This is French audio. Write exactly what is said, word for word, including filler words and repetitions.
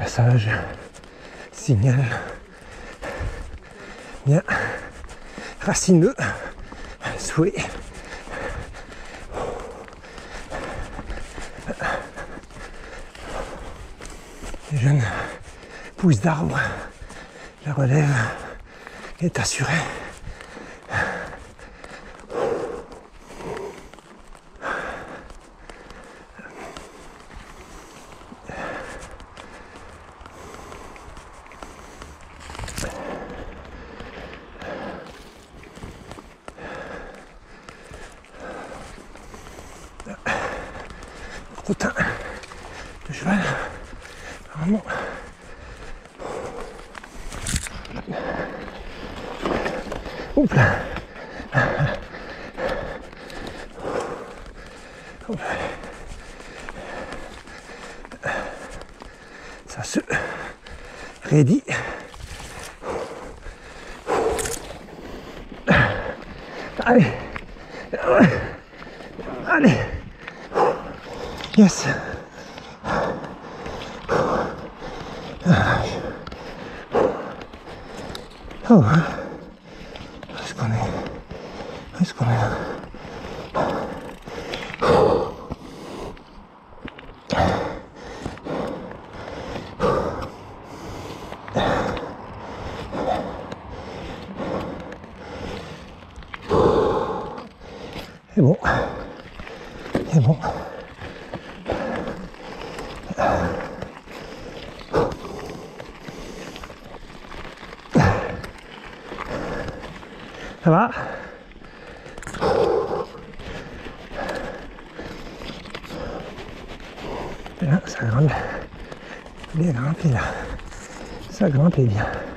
massage signale bien racineux, souhait. Les jeunes pousses d'arbres, la relève est assurée. Crottin de cheval, vraiment. Oups là. Oups. Ça se raidit. Allez. Allez. Yes. Oh. Est-ce qu'on est... Est-ce qu'on est là? C'est bon. C'est bon. Ça va? Là, ça grimpe. Bien grimpé là. Ça grimpe bien.